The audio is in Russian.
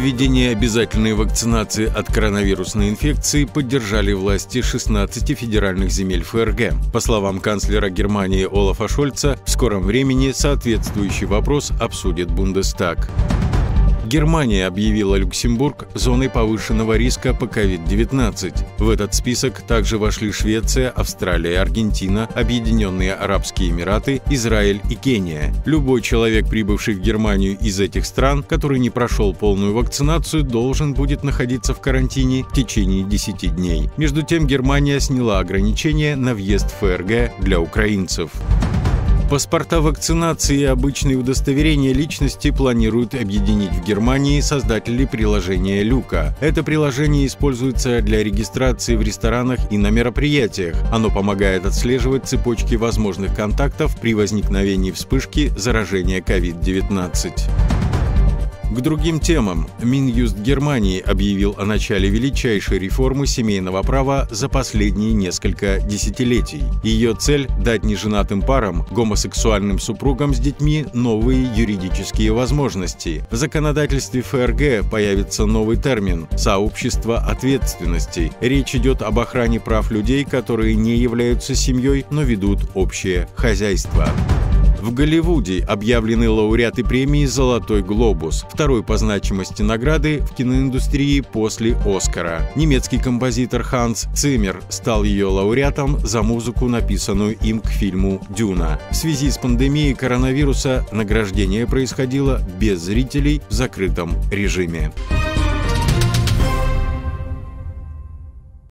Введение обязательной вакцинации от коронавирусной инфекции поддержали власти 16 федеральных земель ФРГ. По словам канцлера Германии Олафа Шольца, в скором времени соответствующий вопрос обсудит Бундестаг. Германия объявила Люксембург зоной повышенного риска по COVID-19. В этот список также вошли Швеция, Австралия, Аргентина, Объединенные Арабские Эмираты, Израиль и Кения. Любой человек, прибывший в Германию из этих стран, который не прошел полную вакцинацию, должен будет находиться в карантине в течение 10 дней. Между тем, Германия сняла ограничения на въезд в ФРГ для украинцев. Паспорта вакцинации и обычные удостоверения личности планируют объединить в Германии создатели приложения «Люка». Это приложение используется для регистрации в ресторанах и на мероприятиях. Оно помогает отслеживать цепочки возможных контактов при возникновении вспышки заражения COVID-19. К другим темам. Минюст Германии объявил о начале величайшей реформы семейного права за последние несколько десятилетий. Ее цель – дать неженатым парам, гомосексуальным супругам с детьми новые юридические возможности. В законодательстве ФРГ появится новый термин – «сообщество ответственности». Речь идет об охране прав людей, которые не являются семьей, но ведут общее хозяйство. В Голливуде объявлены лауреаты премии «Золотой глобус», второй по значимости награды в киноиндустрии после «Оскара». Немецкий композитор Ханс Циммер стал ее лауреатом за музыку, написанную им к фильму «Дюна». В связи с пандемией коронавируса награждение происходило без зрителей в закрытом режиме.